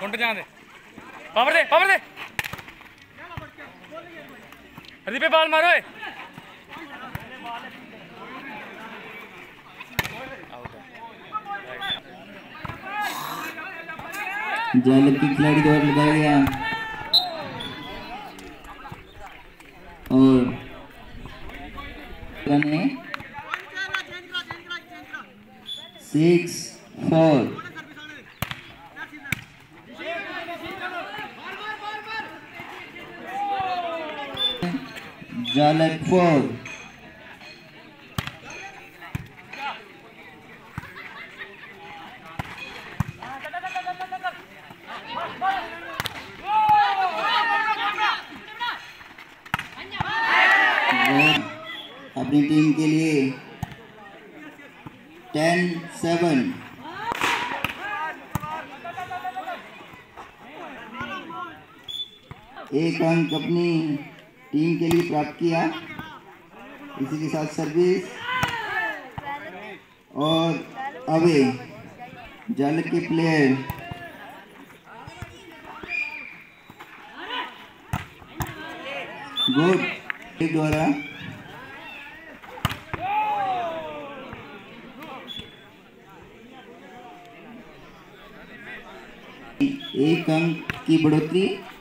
उंट जाने पावर दे पावर दे हरी पे बाल मारो जालक की खिलाड़ी दौड़ लगाया गया और रन है 6-4। जालक 4। अपनी टीम के लिए 10-7। एक अंक अपनी टीम के लिए प्राप्त किया। इसी के साथ सर्विस और अवे जालक के प्लेयर गुड द्वारा एक अंक की बढ़ोतरी।